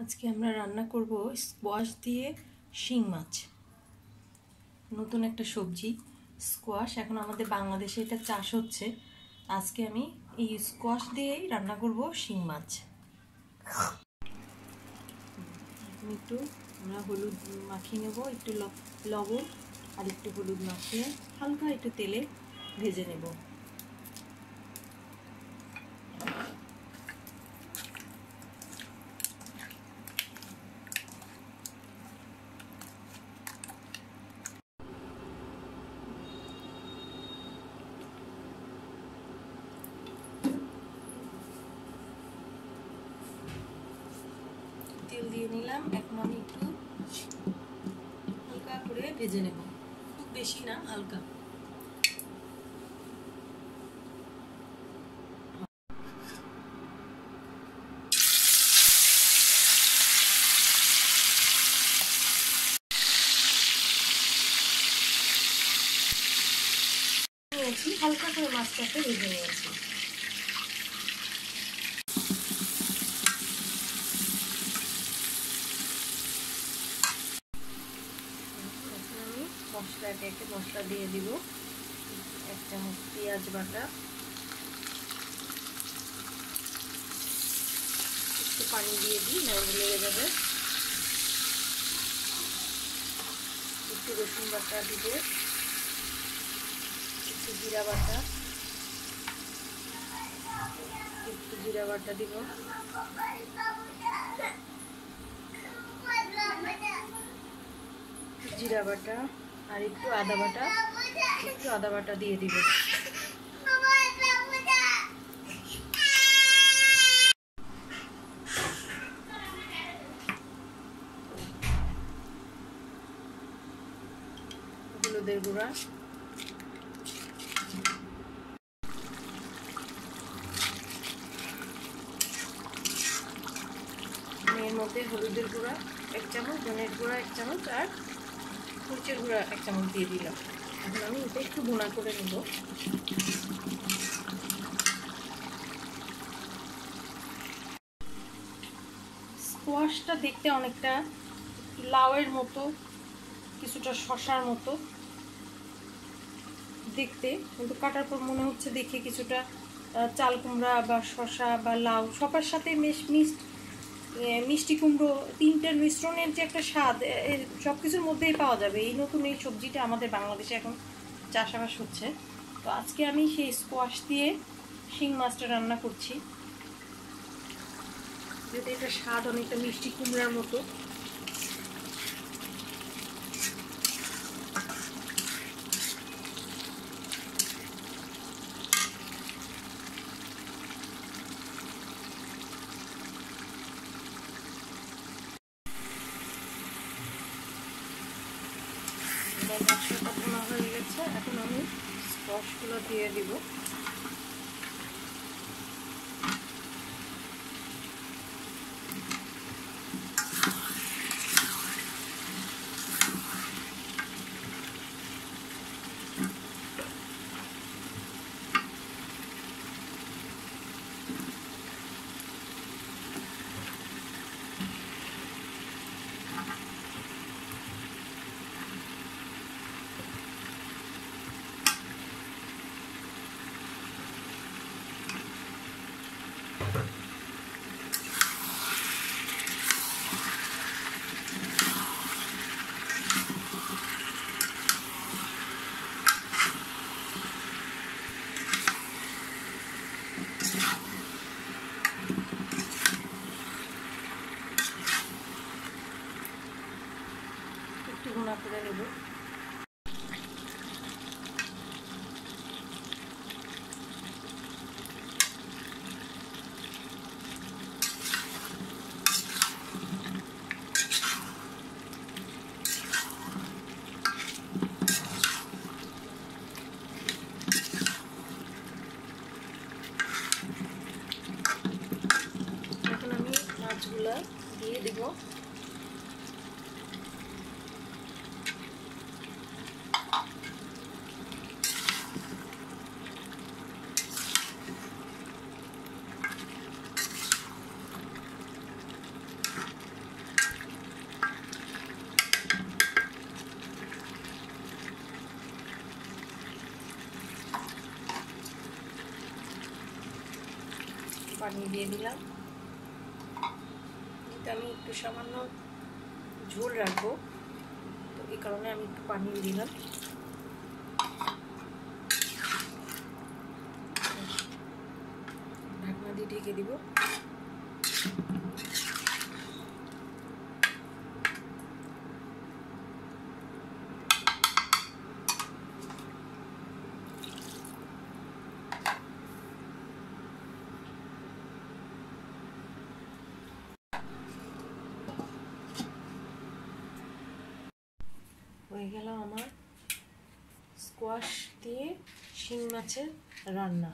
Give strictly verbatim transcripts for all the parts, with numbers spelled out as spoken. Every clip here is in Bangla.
আজকে আমরা রান্না করব স্কোয়াশ দিয়ে শিং মাছ। নতুন একটা সবজি স্কোয়াশ, এখন আমাদের বাংলাদেশে এটা চাষ হচ্ছে। আজকে আমি এই স্কোয়াশ দিয়েই রান্না করব শিং মাছ। একটু আমরা হলুদ মাখিয়ে নেব, একটু লবণ আর একটু হলুদ মাখিয়ে হালকা একটু তেলে ভেজে নেব। তেল দিয়ে নিলাম, এখন আমি একটু হালকা করে ভেজে নেব, খুব বেশি না, হালকা। নিয়েছি হালকা করে মাছটাকে ভেজে নিয়েছি। মশলাকে একটা মশলা দিয়ে দিব, এক চামচ পেঁয়াজ বাটা, একটু পানি দিয়ে দিই, নাড়তে লেগে যাবে। একটু রসুন বাটা দিব, একটু জিরা বাটা, একটু জিরা বাটা দিব, জিরা বাটা আর একটু আদা বাটা, একটু আদা বাটা দিয়ে দিব। হলুদের গুঁড়া, এর মধ্যে হলুদের গুঁড়া এক চামচ, ধনের গুঁড়া এক চামচ আর মরিচের গুঁড়া এক চামচ দিয়ে দিলাম। এখন আমি এটা একটু ভুনা করে নেব। স্কোয়াশটা দেখতে অনেকটা লাউয়ের মতো, কিছুটা শশার মতো দেখতে, কিন্তু কাটার পর মনে হচ্ছে দেখে কিছুটা চাল কুমড়া বা শশা বা লাউ সবার সাথে মিশ মিক্সড মিষ্টি কুমড়ো, তিনটার মিশ্রণের যে একটা স্বাদ সব কিছুর মধ্যেই পাওয়া যাবে। এই নতুন এই সবজিটা আমাদের বাংলাদেশে এখন চাষাবাস হচ্ছে। তো আজকে আমি সেই স্কোয়াশ দিয়ে শিং মাছটা রান্না করছি, যেটা এটা স্বাদ অনেকটা মিষ্টি কুমড়ার মতো। মশলাটা ভোনা হয়ে গেছে, এখন আমি স্কোয়াশগুলো দিয়ে দিব। একটু ভুনা করে নেব। এখন আমি মাছগুলো দিয়ে দিব। পানি দিয়ে দিলাম। এটা আমি একটু সামান্য ঝোল রাখবো, তো এই কারণে আমি একটু পানি দিয়ে দিলাম। ঢাকনা দিয়ে ঢেকে দিব। হয়ে গেল আমার স্কোয়াশ দিয়ে শিং মাছের রান্না।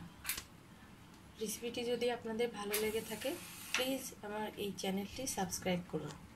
রেসিপিটি যদি আপনাদের ভালো লেগে থাকে প্লিজ আমার এই চ্যানেলটি সাবস্ক্রাইব করুন।